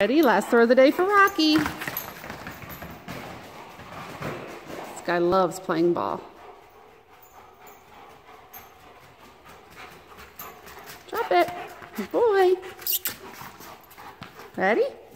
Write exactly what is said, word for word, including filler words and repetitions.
Ready? Last throw of the day for Rocky. This guy loves playing ball. Drop it. Good boy. Ready?